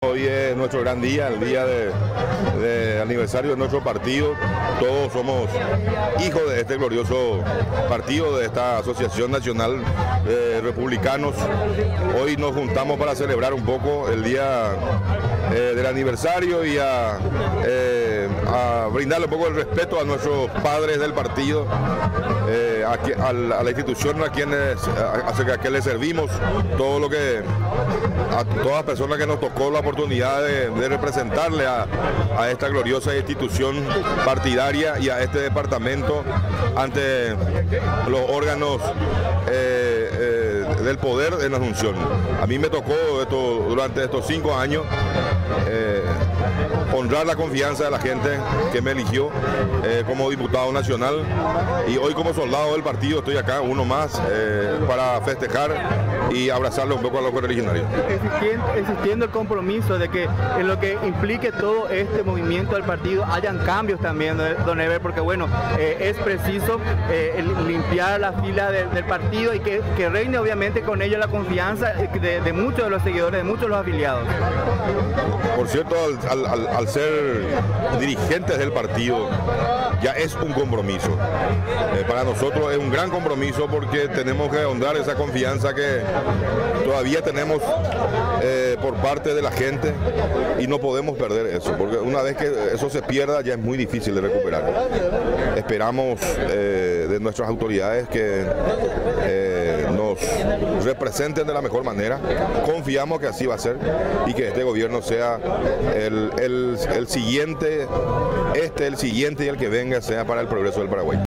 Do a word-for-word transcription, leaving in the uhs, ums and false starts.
Hoy es nuestro gran día, el día de, de aniversario de nuestro partido. Todos somos hijos de este glorioso partido, de esta Asociación Nacional de Republicanos. Hoy nos juntamos para celebrar un poco el día eh, del aniversario y a, eh, a brindarle un poco el respeto a nuestros padres del partido, eh, a, a, la, a la institución a quienes, a, a que les servimos, todo lo que, a todas las personas que nos tocó la oportunidad de, de representarle a, a esta gloriosa institución partidaria y a este departamento ante los órganos eh, eh, del poder en la Asunción. A mí me tocó esto, durante estos cinco años eh, honrar la confianza de la gente que me eligió eh, como diputado nacional, y hoy como soldado del partido estoy acá, uno más, eh, para festejar y abrazarle un poco a los correligionarios. Existiendo, existiendo el compromiso de que en lo que implique todo este movimiento del partido hayan cambios también, don Eber, porque bueno, eh, es preciso eh, limpiar la fila de, del partido y que, que reine obviamente con ello la confianza de, de muchos de los seguidores, de muchos de los afiliados. Por cierto, al, al, al ser dirigentes del partido ya es un compromiso. Eh, para nosotros es un gran compromiso porque tenemos que ahondar esa confianza que todavía tenemos eh, por parte de la gente y no podemos perder eso, porque una vez que eso se pierda ya es muy difícil de recuperar. Esperamos eh, de nuestras autoridades que eh, nos representen de la mejor manera, confiamos que así va a ser y que este gobierno sea el, el, el siguiente, este, el siguiente y el que venga sea para el progreso del Paraguay.